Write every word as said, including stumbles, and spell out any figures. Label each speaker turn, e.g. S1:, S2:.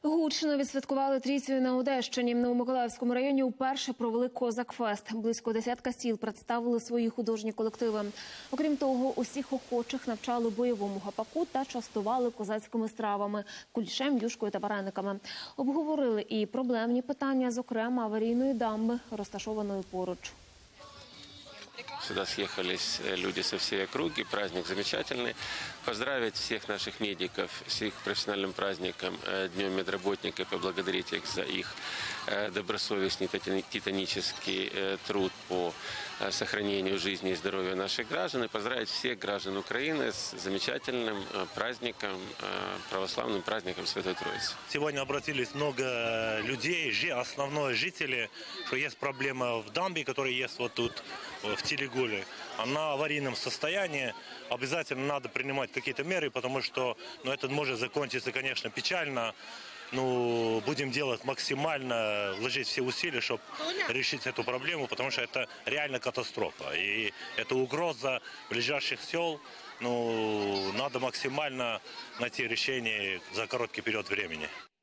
S1: Гучно відсвяткували Трійцю на Одещині. На Миколаївському районі вперше провели «Козак-фест». Близько десятка сіл представили свої художні колективи. Окрім того, усіх охочих навчали бойовому гапаку та частували козацькими стравами – кулішем, юшкою та варениками. Обговорили і проблемні питання, зокрема аварійної дамби, розташованої поруч.
S2: Сюда съехались люди со всей округи, праздник замечательный. Поздравить всех наших медиков с их профессиональным праздником, Днем медработников, и поблагодарить их за их добросовестный титанический труд по сохранению жизни и здоровья наших граждан. И поздравить всех граждан Украины с замечательным праздником, православным праздником Святой Троицы.
S3: Сегодня обратились много людей, основные жители, что есть проблема в дамбе, которая есть вот тут, в Телегуле. Она в аварийном состоянии. Обязательно надо принимать какие-то меры, потому что ну, это может закончиться, конечно, печально. Ну, будем делать максимально, вложить все усилия, чтобы решить эту проблему, потому что это реально катастрофа. И это угроза ближайших сел. Ну, надо максимально найти решение за короткий период времени.